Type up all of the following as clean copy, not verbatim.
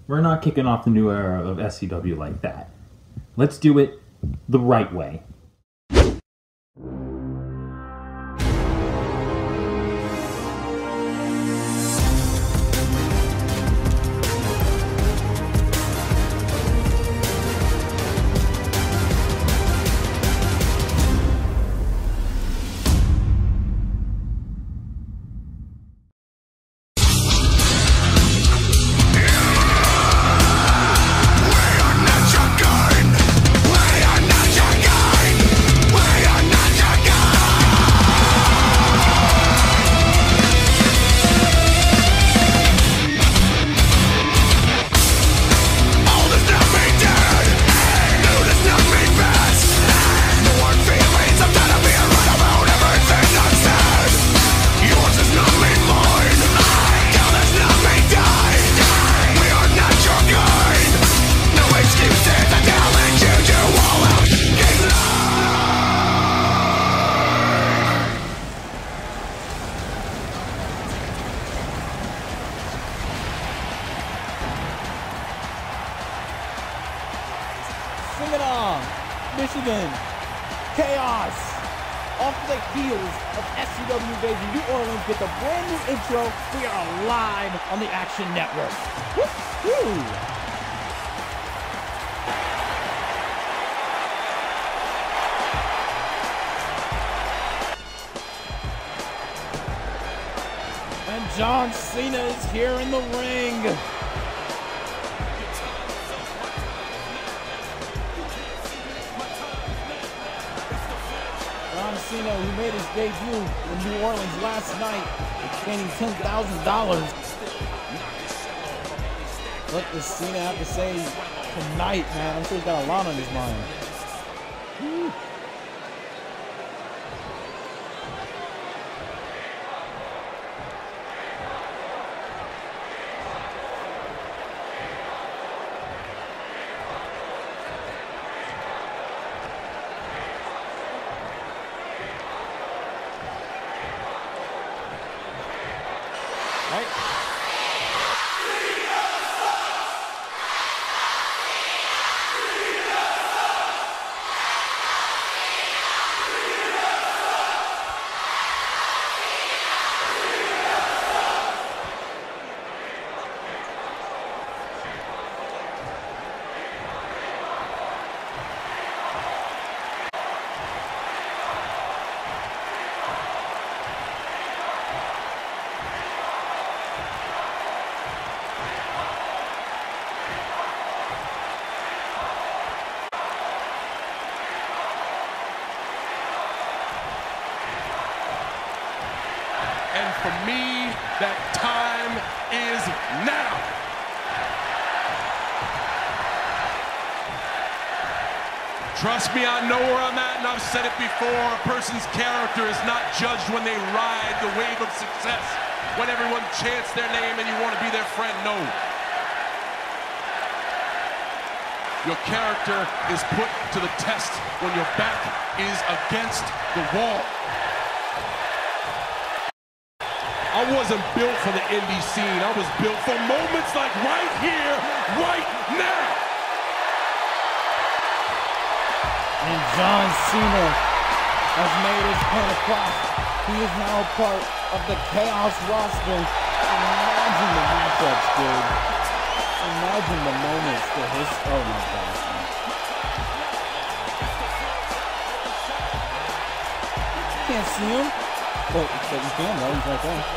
We're not kicking off the new era of SCW like that. Let's do it the right way. Bring it on, Michigan, Chaos, off the heels of SCW Invasion New Orleans, get the brand new intro. We are live on the Action Network. Woo-hoo! And John Cena is here in the ring. John Cena, who made his debut in New Orleans last night, gaining $10,000. What does Cena have to say tonight, man? I'm sure he's got a lot on his mind. Woo. And for me, that time is now. Trust me, I know where I'm at, and I've said it before. A person's character is not judged when they ride the wave of success, when everyone chants their name and you want to be their friend. No. Your character is put to the test when your back is against the wall. I wasn't built for the indie scene. I was built for moments like right here, right now. And John Cena has made his point across. He is now a part of the Chaos roster. Imagine the matchups, dude. Imagine the moments that his... Oh my gosh. You can't see him, but you can though. He's right there.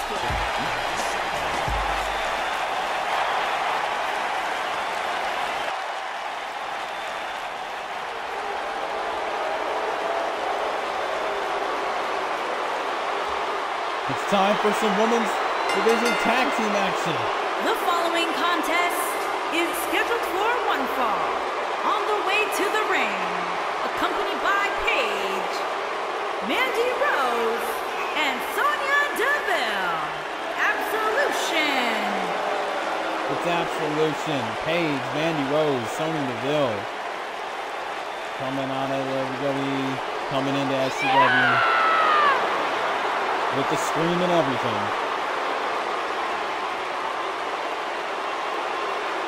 It's time for some women's division tag team action. The following contest is scheduled for one fall. On the way to the ring, accompanied by Paige, Mandy Rose, and Sonya Deville. Absolution. It's Absolution. Paige, Mandy Rose, Sonya Deville. Coming out of WWE, coming into SCW. With the scream and everything.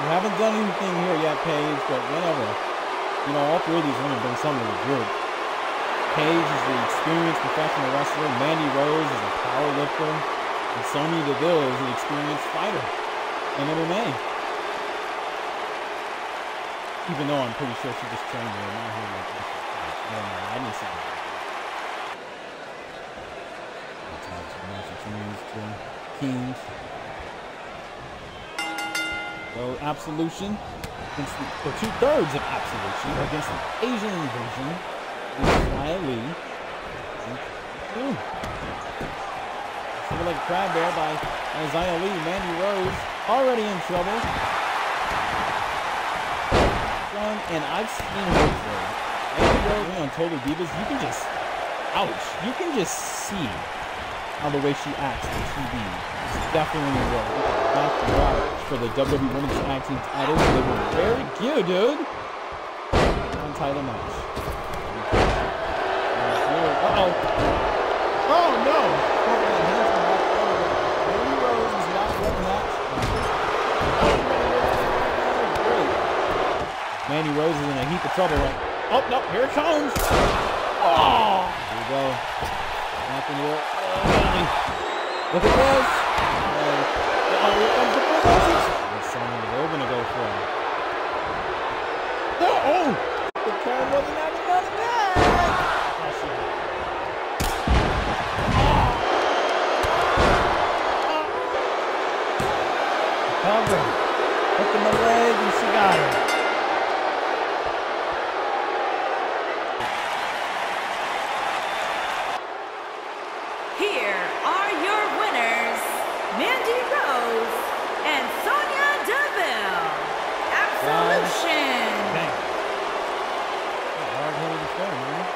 We haven't done anything here yet, Paige, but whatever. You know, all three of these women bring something to the group. Paige is the experienced professional wrestler. Mandy Rose is a power lifter. And Sonya Deville is an experienced fighter in MMA. Even though I'm pretty sure she just trained her. Not here like this. I don't know. I didn't see that. Kings. So Absolution against the, or 2/3 of Absolution against the Asian Invasion. Isaiah Lee. Something like a crab there by Isaiah Lee. Mandy Rose already in trouble. And I've seen her play. Mandy Rose on Total Divas. You can just, ouch. You can just see how the way she acts on TV. It's definitely not the right for the WWE Women's Tag Team titles. They were very good, dude. Non-title match. Uh-oh. Oh, no. Mandy Rose is not winning that. Great. Mandy Rose is in a heap of trouble right. Oh, no. Here it comes. Oh. Here we go. Nothing here. Look at this. Oh, here comes the bulldozer. They're going to go for it. Oh! The Karen wasn't having none of that. Cover. Hook in the leg and she got her. Here are your winners, Mandy Rose and Sonya Deville. Absolution. Hard-headed affair, man.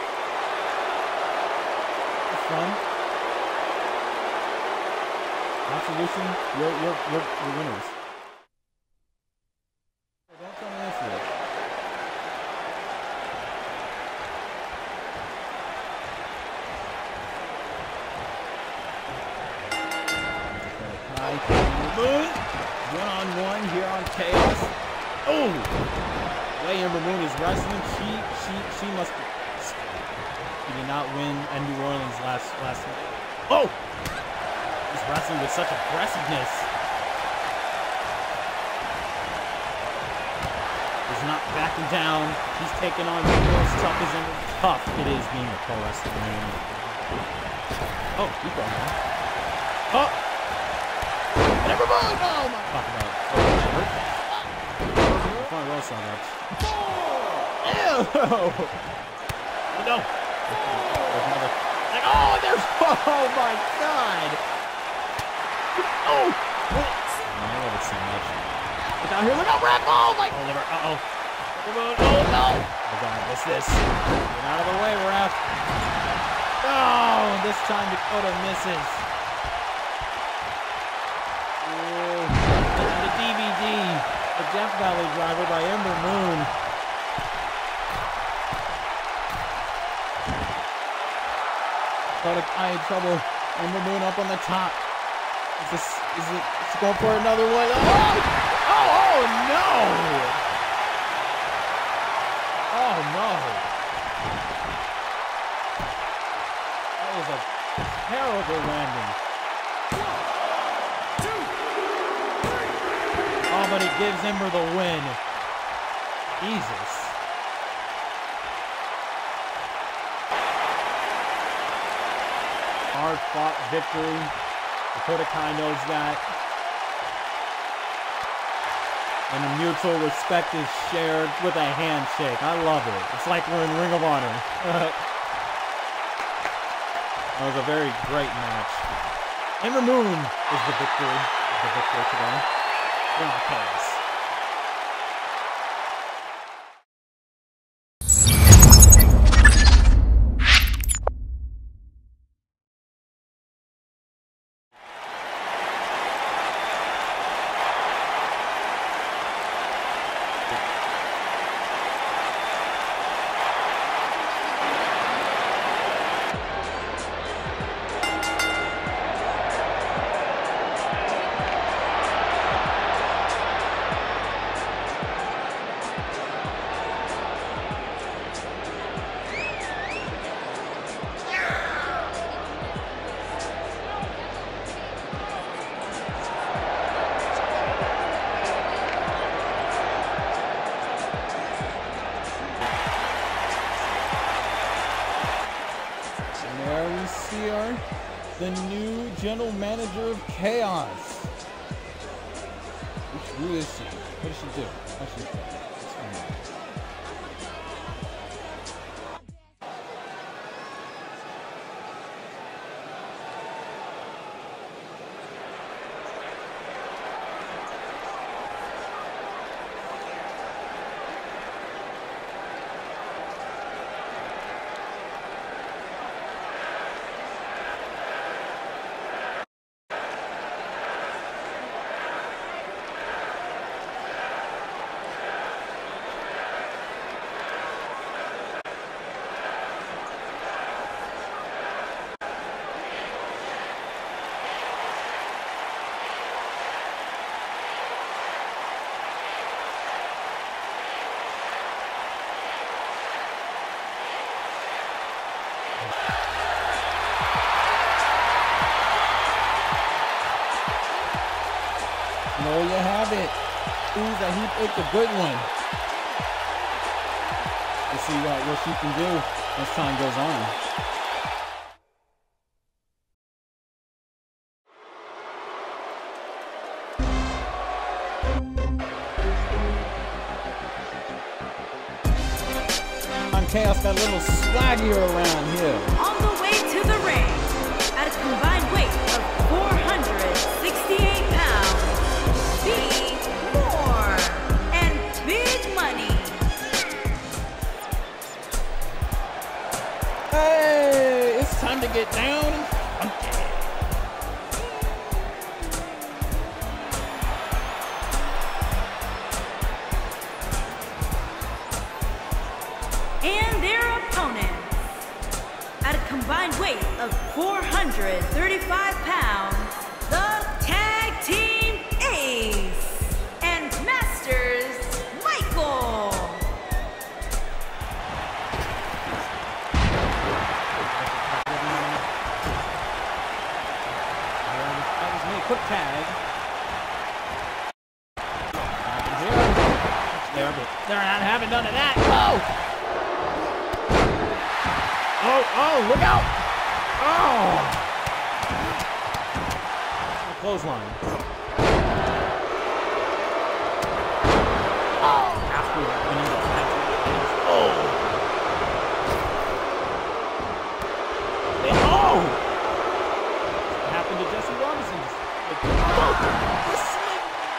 It's fun. Absolution, you're winners. Don't tell me this yet. One-on-one here on Chaos. Oh! The way Ember Moon is wrestling, she must be. She did not win at New Orleans last night. Oh! He's wrestling with such aggressiveness. He's not backing down. He's taking on people as tough as Ember. Tough it is being a pro wrestler. Oh, keep going, man. Oh! Never mind! Oh my! Talk about it. Front row so much. Ew! No! Like, oh, there's. Oh my god! Oh! I love it so much. Look out here! Look out, Rap! Oh my! Oh, never. Uh oh! Oh no! Oh god, what's this? Get out of the way, Rap! Oh! This time Dakota misses. The Death Valley Driver by Ember Moon. But I had trouble. Ember Moon up on the top. Is it going for another one? Oh no! Oh no! That was a terrible landing. Oh, but it gives Ember the win. Jesus. Hard-fought victory. Dakota Kai knows that. And the mutual respect is shared with a handshake. I love it. It's like we're in Ring of Honor. That was a very great match. Ember Moon is the victory. Today. Chaos. there we see the new general manager of Chaos. Who is she? What does she do? What's she do? Let's find out. There you have it. Ooh, that he picked a good one. Let's see what she can do as time goes on. Chaos got a little swaggier around here. On the way to the ring, at a combined weight of 468 pounds, be more and big money. Hey, it's time to get down and funky. And their opponents, at a combined weight of 435 pounds, the Tag Team Ace and Masters Michael. That was me, quick tag. They're not having none of that. Oh! Oh, look out! Oh! Clothesline. Oh! After winning the tag. Oh! Oh! What happened to Jesse Robinson? Oh! The slip!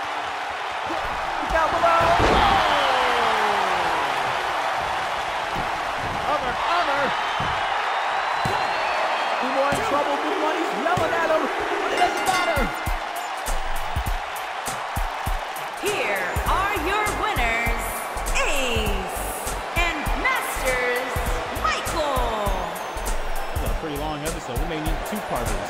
Down below! Oh! Other! More in trouble. Big Money's yelling at him, but it doesn't matter. Here are your winners, Ace and Masters Michael. This is a pretty long episode. We may need two-parters.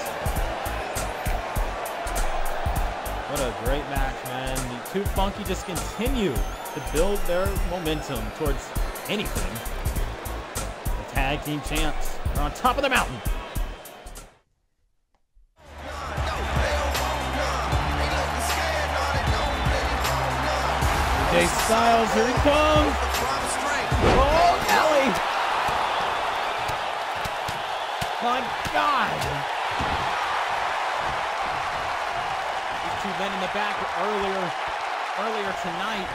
What a great match, man. The Too Funky just continue to build their momentum towards anything. The Tag Team Champs are on top of the mountain. AJ Styles, here he comes! Oh, Kelly! My God! These two men in the back earlier tonight.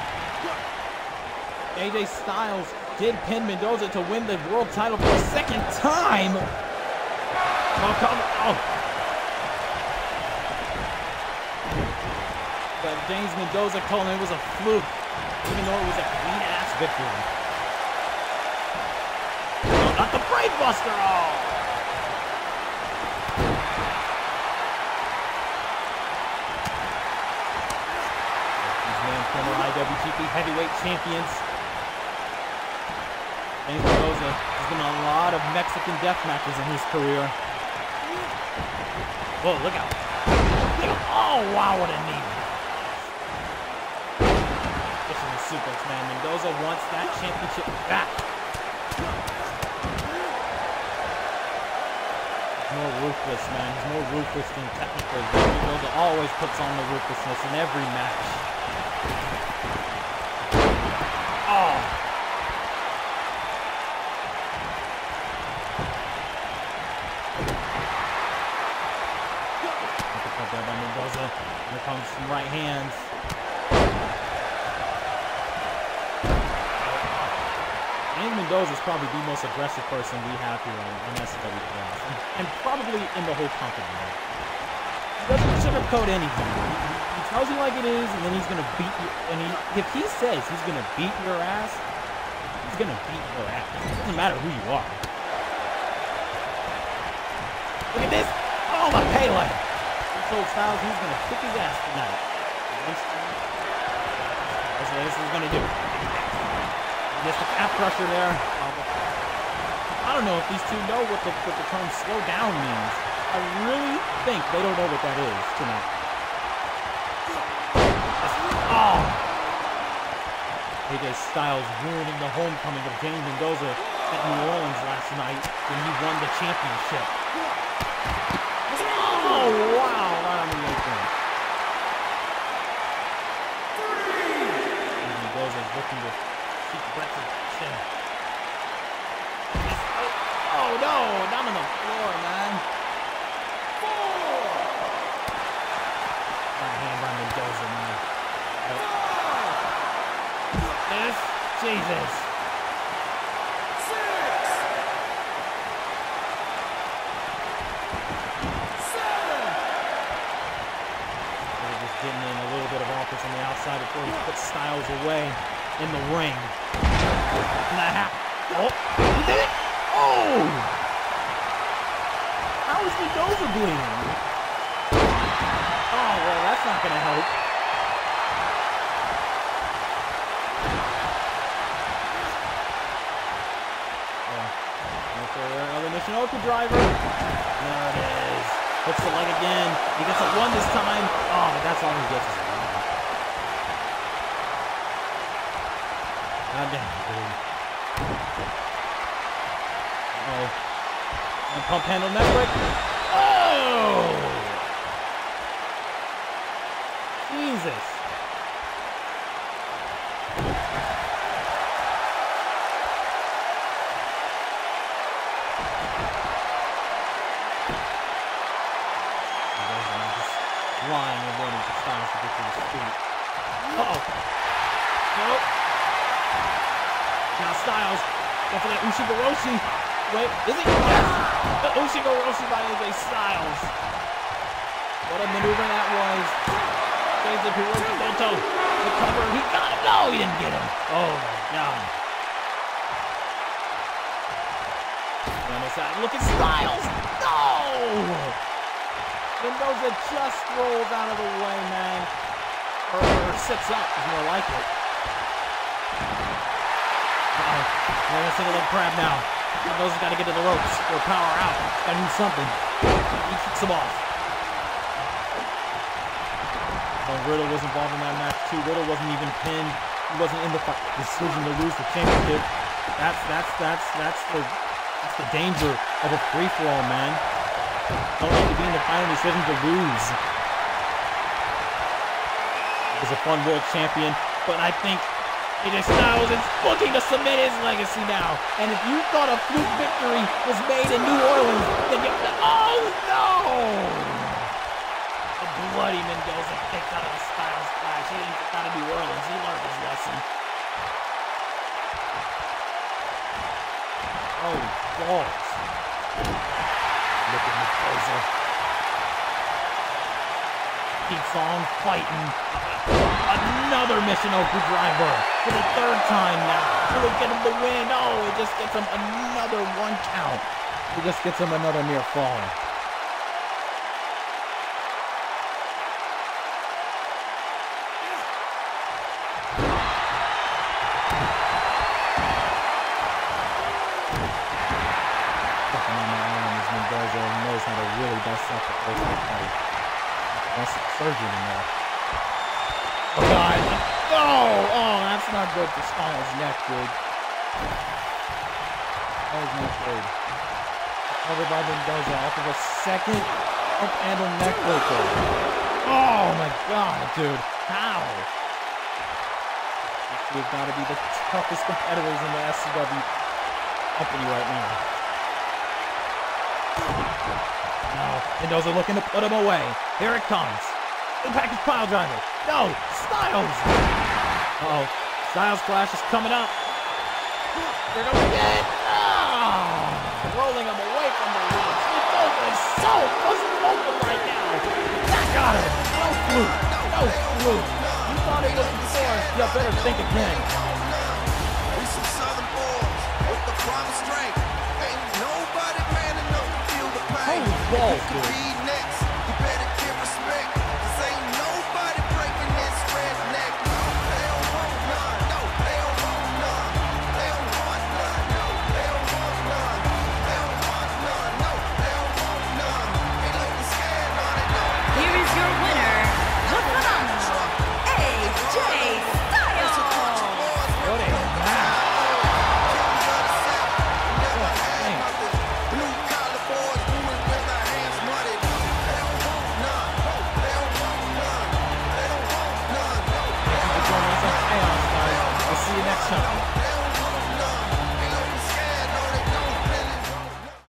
AJ Styles did pin Mendoza to win the world title for a second time! Oh, come on! Oh. But James Mendoza told him it was a fluke, even though it was a clean-ass victory. No, not the Braid Buster! Oh! These men former IWGP Heavyweight Champions. James Mendoza has been in a lot of Mexican death matches in his career. Whoa, look out. Oh, wow, what a knee. Suplex, man. Mendoza wants that championship back. He's more ruthless, man. He's more ruthless than technical. Mendoza always puts on the ruthlessness in every match. Oh. Mendoza. Here comes some right hands. James Mendoza is probably the most aggressive person we have here on SCW Kaos, and probably in the whole company. He doesn't sugarcoat anything. He tells you like it is, and then he's gonna beat you. And if he says he's gonna beat your ass, he's gonna beat your ass. It doesn't matter who you are. Look at this! Oh, my Pele! He told Styles he's gonna kick his ass tonight. That's what this is gonna do. Just the calf crusher there. I don't know if these two know what the term slow down means. I really think they don't know what that is tonight. Oh! AJ Styles ruining the homecoming of James Mendoza at New Orleans last night when he won the championship. Oh, wow! Right on the apron. Mendoza is looking to keep retribution. Oh no! Down on the floor, man. Right hand by Mendoza, man. This, Jesus. 6, 7. They're just getting in a little bit of offense on the outside before he puts Styles away in the ring. Oh, he did it! Oh! How is Mendoza bleeding? Oh, well, that's not going to help. Another Michinoku driver. There it is. Hooks the leg again. He gets a 1 this time. Oh, but that's all he gets is a 1. God damn it, dude. Uh-oh. And pump handle neck break. Oh! Jesus. Lying and waiting for Styles to get to his feet. Uh-oh. Nope. Now Styles, go for that Ushigoroshi. Wait, is it? Yes! The Ushigoroshi by AJ Styles. What a maneuver that was. James the Hiroki Goto. The cover, he got him. No, he didn't get him. Oh my God. On the side, look at Styles. No! Mendoza just rolls out of the way, man. Or sits up is more like it. Uh-oh. We're gonna single leg crab now. Mendoza's got to get to the ropes or power out. He's got to do something. He kicks him off. Well, Riddle was involved in that match too. Riddle wasn't even pinned. He wasn't in the decision to lose the championship. That's the danger of a free-for-all, man. Don't need to be in the final decision to lose. He's a fun world champion, but I think AJ Styles is looking to cement his legacy now. And if you thought a fluke victory was made in New Orleans, then you... Oh, no! The bloody Mendoza kicked out of the Styles clash. He didn't get out of New Orleans. He learned his lesson. Oh, balls. Look at Mendoza. Keeps on fighting. Another Michinoku driver for the 3rd time now. Will it get him the win? Oh, it just gets him another 1 count. It just gets him another near fall. Mendoza knows how to really dust up the first body. That's surgeon in there. Oh God! Oh! Oh, that's not good for Styles' neck, dude. That was not good. Covered by Mendoza off of a second up handle neck breaker. Oh my God, dude! How? We've got to be the toughest competitors in the SCW company right now. No, Mendoza looking to put him away. Here it comes. package pile driver. No, Styles. Uh-oh. Styles Clash is coming up. They're going to get rolling him away from the ropes. Mendoza is so open right now. That got him. No fluke. No fluke. You thought it was before. You better think again. We some Southern boys with the promised strength. Ain't nobody man enough to feel the pain. Holy balls, dude.